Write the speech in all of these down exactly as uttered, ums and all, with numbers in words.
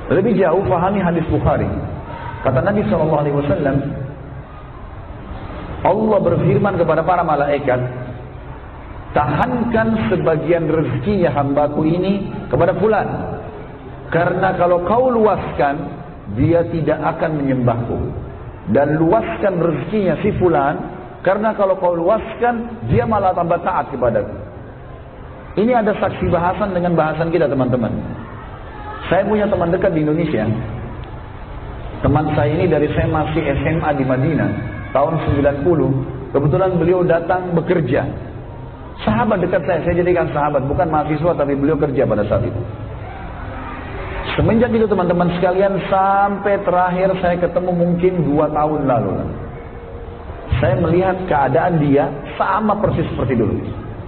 Lebih jauh pahami hadis Bukhari. Kata Nabi shallallahu alaihi wasallam, Allah berfirman kepada para malaikat, tahankan sebagian rezekinya hambaku ini kepada fulan, karena kalau kau luaskan, dia tidak akan menyembahku. Dan luaskan rezekinya si fulan, karena kalau kau luaskan, dia malah tambah taat kepadaku. Ini ada saksi bahasan dengan bahasan kita, teman-teman. Saya punya teman dekat di Indonesia. Teman saya ini dari saya masih S M A di Madinah tahun sembilan puluh. Kebetulan beliau datang bekerja. Sahabat dekat saya, saya jadikan sahabat, bukan mahasiswa tapi beliau kerja pada saat itu. Semenjak itu teman-teman sekalian, sampai terakhir saya ketemu mungkin dua tahun lalu, saya melihat keadaan dia sama persis seperti dulu.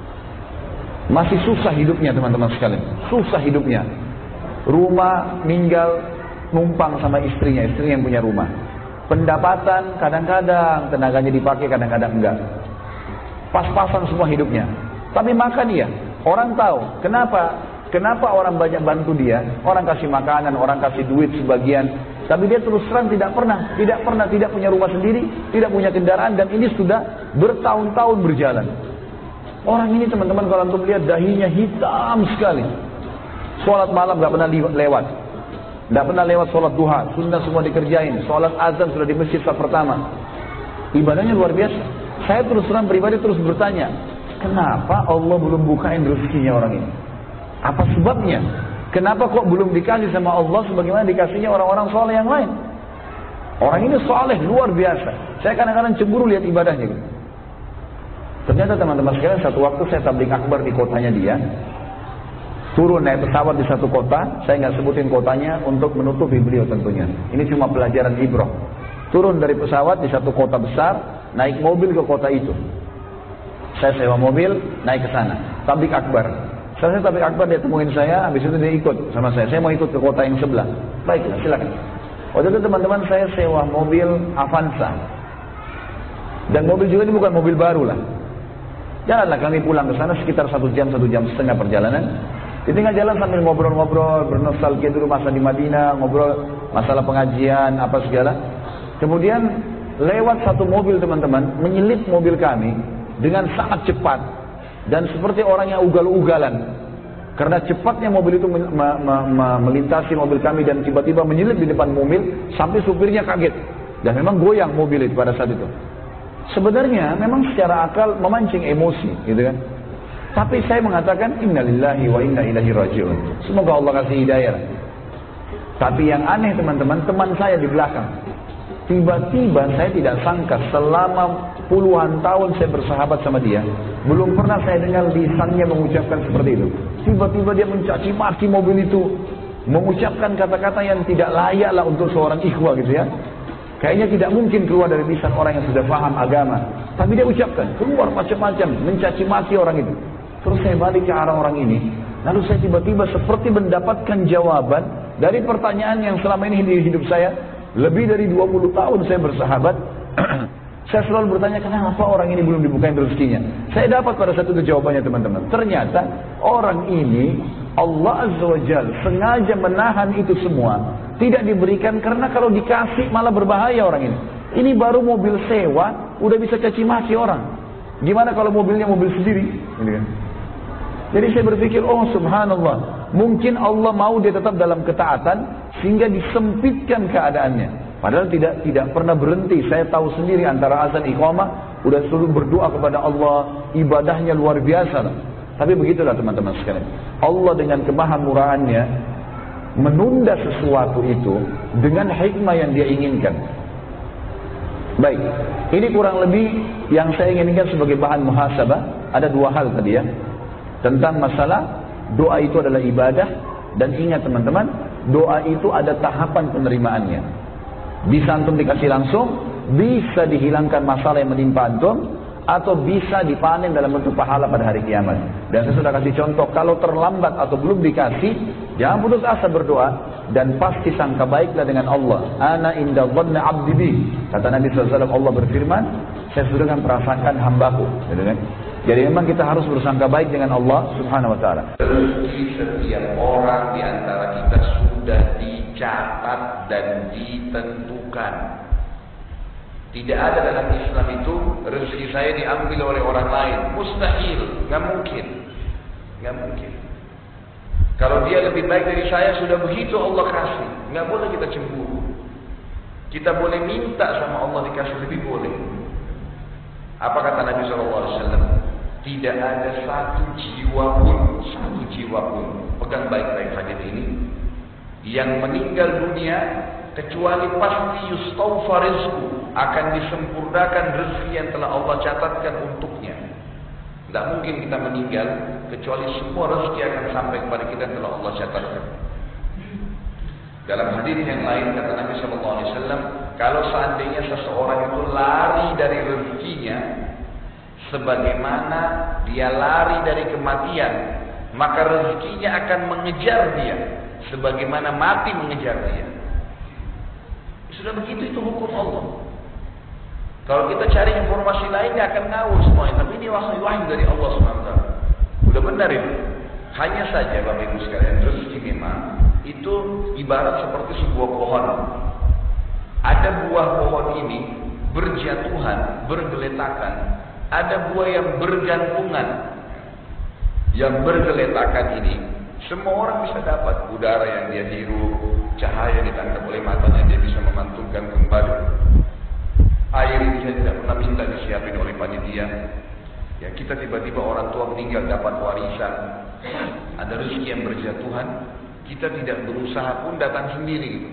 Masih susah hidupnya teman-teman sekalian, susah hidupnya. Rumah ninggal, numpang sama istrinya, istrinya yang punya rumah. Pendapatan kadang-kadang tenaganya dipakai, kadang-kadang enggak. Pas-pasan semua hidupnya. Tapi makan dia, orang tahu. Kenapa? Kenapa orang banyak bantu dia? Orang kasih makanan, orang kasih duit sebagian. Tapi dia terus terang tidak pernah, tidak pernah, tidak punya rumah sendiri, tidak punya kendaraan, dan ini sudah bertahun-tahun berjalan. Orang ini teman-teman kalau antum lihat dahinya hitam sekali. Sholat malam gak pernah lewat. Gak pernah lewat sholat duha. Sunnah semua dikerjain. Sholat azan sudah di masjid saat pertama. Ibadahnya luar biasa. Saya terus terang pribadi terus bertanya, kenapa Allah belum bukain rezekinya orang ini? Apa sebabnya? Kenapa kok belum dikasih sama Allah sebagaimana dikasihnya orang-orang soleh yang lain? Orang ini soleh luar biasa. Saya kadang-kadang cemburu lihat ibadahnya. Ternyata teman-teman sekalian, satu waktu saya tabligh akbar di kotanya dia. Turun naik pesawat di satu kota, saya nggak sebutin kotanya untuk menutupi beliau tentunya. Ini cuma pelajaran ibrah. Turun dari pesawat di satu kota besar, naik mobil ke kota itu. Saya sewa mobil, naik ke sana. Tabligh akbar. Selesai tabligh akbar, dia temuin saya, habis itu dia ikut sama saya. Saya mau ikut ke kota yang sebelah. Baiklah, silakan. Waktu itu teman-teman saya sewa mobil Avanza. Dan mobil juga ini bukan mobil baru lah. Jalanlah kami pulang ke sana sekitar satu jam, satu jam setengah perjalanan. Di tengah jalan sambil ngobrol-ngobrol, bernostalgia dulu masa di Madinah, ngobrol masalah pengajian, apa segala. Kemudian lewat satu mobil teman-teman, menyelip mobil kami dengan sangat cepat. Dan seperti orang yang ugal-ugalan. Karena cepatnya mobil itu me me me melintasi mobil kami dan tiba-tiba menyelip di depan mobil, sampai supirnya kaget. Dan memang goyang mobil itu pada saat itu. Sebenarnya memang secara akal memancing emosi, gitu kan. Tapi saya mengatakan innalillahi wa inna ilaihi raji'un. Semoga Allah kasih hidayah. Tapi yang aneh teman-teman, teman saya di belakang. Tiba-tiba saya tidak sangka selama puluhan tahun saya bersahabat sama dia, belum pernah saya dengar lisannya mengucapkan seperti itu. Tiba-tiba dia mencaci maki mobil itu, mengucapkan kata-kata yang tidak layak lah untuk seorang ikhwah gitu ya. Kayaknya tidak mungkin keluar dari lisan orang yang sudah paham agama. Tapi dia ucapkan, keluar macam-macam, mencaci maki orang itu. Terus saya balik ke arah orang ini, lalu saya tiba-tiba seperti mendapatkan jawaban dari pertanyaan yang selama ini di hidup saya. Lebih dari dua puluh tahun saya bersahabat. Saya selalu bertanya, kenapa orang ini belum dibukain rezekinya? Saya dapat pada satu jawabannya teman-teman. Ternyata orang ini Allah Azza wa Jalla sengaja menahan itu semua, tidak diberikan karena kalau dikasih malah berbahaya orang ini. Ini baru mobil sewa udah bisa caci maki orang. Gimana kalau mobilnya mobil sendiri? Ini kan. Jadi saya berpikir, oh subhanallah, mungkin Allah mau dia tetap dalam ketaatan sehingga disempitkan keadaannya. Padahal tidak tidak pernah berhenti. Saya tahu sendiri antara azan iqamah udah selalu berdoa kepada Allah, ibadahnya luar biasa. Tapi begitulah teman-teman sekalian. Allah dengan kemahamurahannya menunda sesuatu itu dengan hikmah yang dia inginkan. Baik, ini kurang lebih yang saya inginkan sebagai bahan muhasabah. Ada dua hal tadi ya. Tentang masalah doa itu adalah ibadah. Dan ingat teman-teman, doa itu ada tahapan penerimaannya. Bisa antum dikasih langsung, bisa dihilangkan masalah yang menimpa antum, atau bisa dipanen dalam bentuk pahala pada hari kiamat. Dan saya sudah kasih contoh, kalau terlambat atau belum dikasih, jangan putus asa berdoa, dan pasti sangka baiklah dengan Allah. Ana inda dhanni abdi bi. Kata Nabi shallallahu alaihi wasallam, Allah berfirman, saya sudah akan merasakan hambaku. Jadi memang kita harus bersangka baik dengan Allah subhanahu wa ta'ala. Rezeki setiap orang di antara kita sudah di dicatat dan ditentukan. Tidak ada dalam Islam itu rezeki saya diambil oleh orang lain. Mustahil, nggak mungkin, nggak mungkin. Kalau dia lebih baik dari saya, sudah begitu Allah kasih. Nggak boleh kita cemburu. Kita boleh minta sama Allah dikasih lebih, boleh. Apa kata Nabi shallallahu alaihi wasallam? Tidak ada satu jiwa pun, satu jiwa pun, pegang baik-baik hadis ini, yang meninggal dunia kecuali pasti yustawfa rizqu, akan disempurnakan rezeki yang telah Allah catatkan untuknya. Tidak mungkin kita meninggal kecuali semua rezeki akan sampai kepada kita yang telah Allah catatkan. Dalam hadis yang lain kata Nabi shallallahu alaihi wasallam, kalau seandainya seseorang itu lari dari rezekinya sebagaimana dia lari dari kematian, maka rezekinya akan mengejar dia sebagaimana mati mengejar dia. Sudah begitu, itu hukum Allah. Kalau kita cari informasi lainnya akan ngawur semuanya. Tapi ini wahyu-wahyu dari Allah subhanahu wa taala. Udah benar itu. Hanya saja Bapak Ibu sekalian, rezeki memang itu ibarat seperti sebuah pohon. Ada buah pohon ini berjatuhan, bergeletakan. Ada buah yang bergantungan. Yang bergeletakan ini semua orang bisa dapat. Udara yang dia hirup, cahaya ditangkap oleh matanya, dia bisa memantulkan kembali. Air ini saya tidak pernah minta disiapin oleh panitia. Ya, kita tiba-tiba orang tua meninggal dapat warisan. Ada rezeki yang berjatuhan, kita tidak berusaha pun datang sendiri.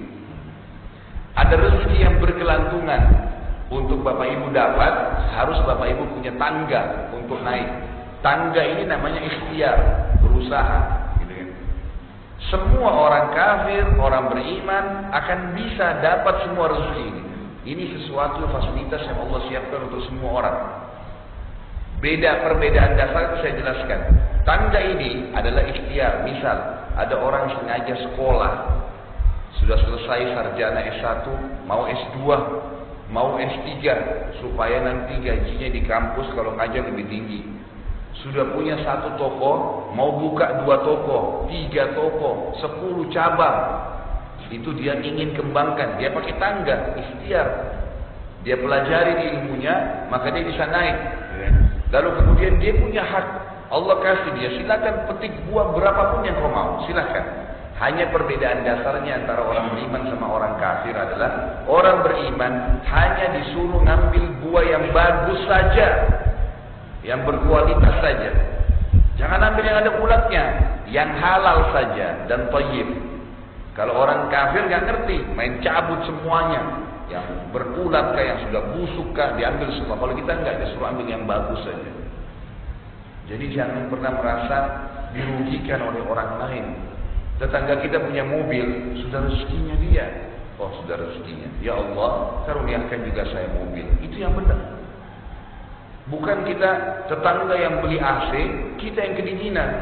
Ada rezeki yang berkelantungan. Untuk Bapak Ibu dapat, harus Bapak Ibu punya tangga untuk naik. Tangga ini namanya ikhtiar, berusaha. Gitu kan? Semua orang kafir, orang beriman akan bisa dapat semua rezeki ini. Ini sesuatu fasilitas yang Allah siapkan untuk semua orang. Beda perbedaan dasar itu saya jelaskan. Tangga ini adalah ikhtiar. Misal, ada orang sengaja sekolah, sudah selesai sarjana S satu, mau S dua, mau S tiga, supaya nanti gajinya di kampus kalau ngajar lebih tinggi. Sudah punya satu toko, mau buka dua toko, tiga toko, sepuluh cabang. Itu dia ingin kembangkan. Dia pakai tangga, ikhtiar. Dia pelajari di ilmunya, maka dia bisa naik. Lalu kemudian dia punya hak. Allah kasih dia, silakan petik buah berapapun yang kau mau, silakan. Hanya perbedaan dasarnya antara orang beriman sama orang kafir adalah orang beriman hanya disuruh ngambil buah yang bagus saja, yang berkualitas saja. Jangan ambil yang ada ulatnya, yang halal saja dan thayyib. Kalau orang kafir nggak ngerti, main cabut semuanya, yang berulat kah, yang sudah busuk kah, diambil semua. Kalau kita nggak, disuruh ambil yang bagus saja. Jadi jangan pernah merasa dirugikan oleh orang lain. Tetangga kita punya mobil, sudah rezekinya dia. Oh, sudah rezekinya. Ya Allah, karuniakan juga saya mobil. Itu yang benar. Bukan kita tetangga yang beli A C, kita yang kedinginan.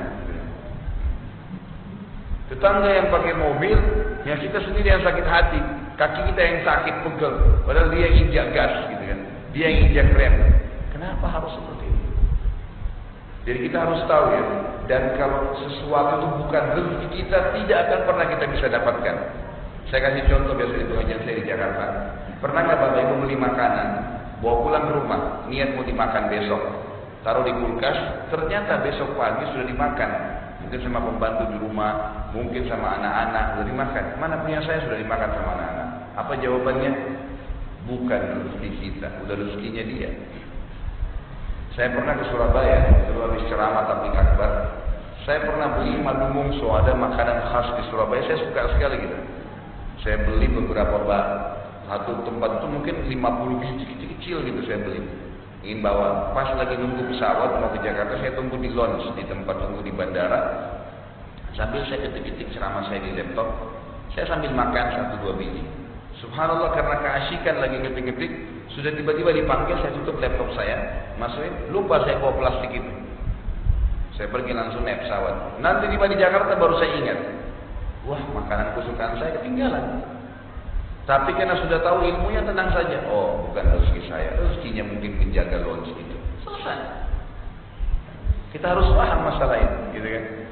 Tetangga yang pakai mobil, ya kita sendiri yang sakit hati. Kaki kita yang sakit pegel, padahal dia yang injak gas, gitu kan. Dia yang injak rem. Kenapa harus seperti itu? Jadi kita harus tahu ya. Dan kalau sesuatu itu bukan rezeki kita, tidak akan pernah kita bisa dapatkan. Saya kasih contoh biasa di pengajian saya di Jakarta. Pernah nggak Bapak Ibu beli makanan, bawa pulang ke rumah, niat mau dimakan besok, taruh di kulkas, ternyata besok pagi sudah dimakan. Mungkin sama pembantu di rumah, mungkin sama anak-anak sudah dimakan. Mana punya saya sudah dimakan sama anak-anak. Apa jawabannya? Bukan rezeki kita, udah rezekinya dia. Saya pernah ke Surabaya, dulu habis ceramah tabligh akbar. Saya pernah beli madu mungso, ada makanan khas di Surabaya. Saya suka sekali gitu. Saya beli beberapa bak. Satu tempat itu mungkin lima puluh biji kecil-kecil gitu saya beli. Ingin bawa. Pas lagi nunggu pesawat mau ke Jakarta, saya tunggu di lounge, di tempat tunggu di bandara. Sambil saya ketik-ketik ceramah saya di laptop, saya sambil makan satu dua biji. Subhanallah, karena keasyikan lagi ngetik-ngetik, sudah tiba-tiba dipanggil, saya tutup laptop saya, masukin, lupa saya bawa plastik itu. Saya pergi langsung naik pesawat. Nanti tiba di Jakarta baru saya ingat, wah makanan kesukaan saya ketinggalan. Tapi karena sudah tahu ilmunya, tenang saja. Oh, bukan rezeki saya, rezekinya mungkin penjaga lounge itu. Selesai. Kita harus paham masalah itu, gitu kan?